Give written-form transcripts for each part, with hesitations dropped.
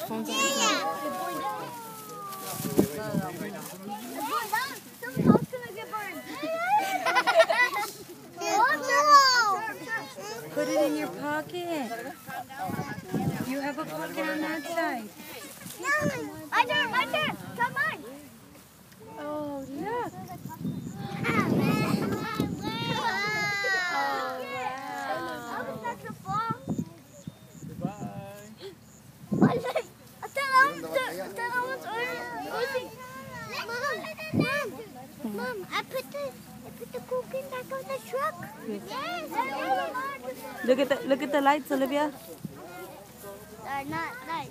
phone's on. Put it in your pocket. You have a pocket on that side. My turn. Come on. Oh, look. Mom, I put the cookie back on the truck. Yes. Look at the lights, Olivia. They're not lights.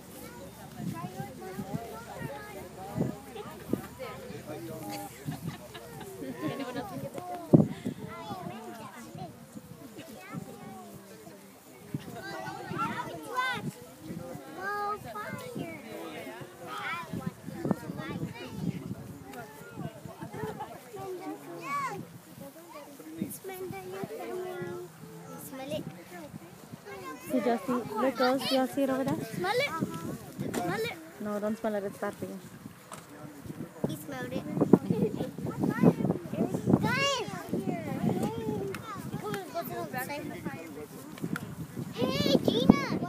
See, Josie, look, girls, do you see it over there? Smell it. Smell it. No, don't smell it, it's bad for you. He smelled it. Guys! Hey, Gina!